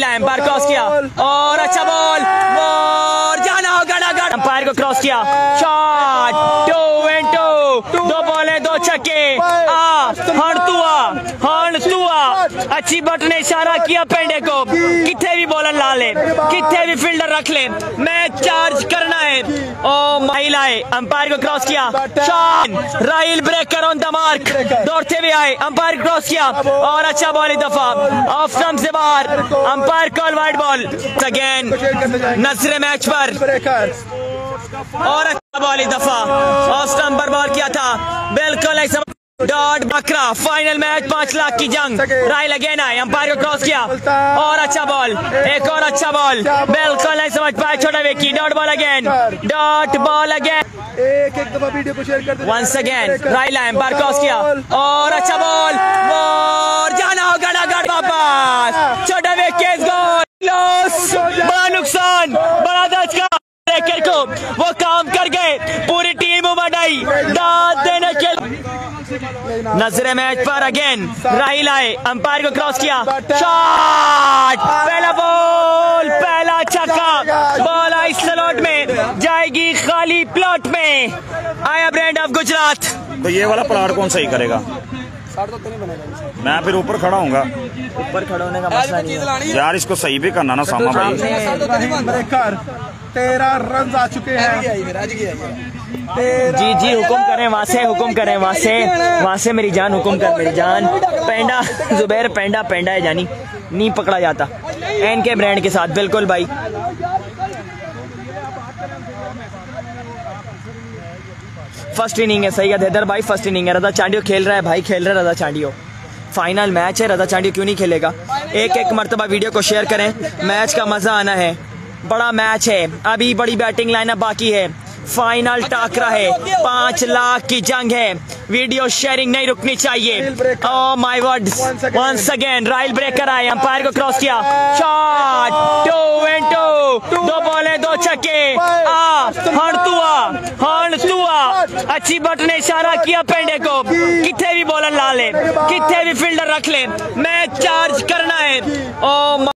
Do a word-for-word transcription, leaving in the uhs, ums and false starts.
Empire cross किया और अच्छा बॉल और जाना होगा ना। एम्पायर को क्रॉस किया, शॉट, टू एंड टू, दो बॉलें दो छक्के। आ हड़तुआ हड़तुआ अच्छी बट ने इशारा किया पेंडे को, कितने भी बॉलर ला ले, कितने भी फील्डर रख ले, मैच चार्ज करना है। ओ माइल आए, अंपायर को क्रॉस किया, शॉट, राइल ब्रेकर ऑन द मार्क, दौड़ते हुए आए, अंपायर क्रॉस किया और अच्छा बॉल दफा ऑफ स्टंप से बाहर, umpire call wide ball again. नजरे मैच पर और अच्छा बॉल दफा ऑफ स्टंप पर बॉल किया था, बिल्कुल ऐसा डॉट बकरा। फाइनल मैच पांच लाख की जंग, राइल अगेन आए, अंपायर को क्रॉस किया और अच्छा बॉल, एक और अच्छा बॉल, बिल्कुल नहीं समझ पाए छोटा Vicky. Dot ball again, dot ball again, एक एक दफा वीडियो को शेयर कर दे। वंस अगेन राइल आए, अंपायर क्रॉस किया और अच्छा बॉल और जाना होगा ना वापस, छोटा विकी गोल, लॉस, बड़ा नुकसान, बड़ा धचका को वो काम कर गए, पूरी टीम उमड़ आई दाद देने के। नजरे मैच पर अगेन राहिल आए, अंपायर को क्रॉस किया, शॉट, पहला बॉल, पहला छक्का, बॉल आई स्लॉट में जाएगी, खाली प्लॉट में आया ब्रांड ऑफ गुजरात। तो ये वाला प्लाट कौन सही करेगा? मैं फिर ऊपर खड़ा हूँगा, ऊपर खड़ा होने का मसला नहीं है यार, इसको सही भी करना ना सामा भाई। तेरह रन आ चुके हैं। जी जी हुक्म करें वहाँ से, हुक्म करें वहाँ से, वहाँ से मेरी जान, हुक्म कर मेरी जान। पेंडा जुबैर, पेंडा पेंडा है जानी, नहीं पकड़ा जाता एन के ब्रांड के साथ, बिल्कुल भाई। फर्स्ट इनिंग है, सही है हैदर भाई, फर्स्ट इनिंग है। रजा चांडियो खेल रहा है भाई, खेल रहा है रजा चांडियो। फाइनल मैच है, रजा चांडियो क्यों नहीं खेलेगा? एक एक मरतबा वीडियो को शेयर करें, मैच का मजा आना है, बड़ा मैच है, अभी बड़ी बैटिंग लाइनअप बाकी है, फाइनल टाकरा है, पांच लाख की जंग है, वीडियो शेयरिंग नहीं रुकनी चाहिए। Oh my word, once again राइल ब्रेकर आए, अंपायर को क्रॉस किया, शॉट, टू एंड टू, दो बॉलें दो छक्के। आ हड़तुआ हड़तुआ अच्छी बट ने इशारा किया पेंडे को, कितने भी बॉलर ला ले, कितने भी फील्डर रख ले, मैच चार्ज करना है। ओ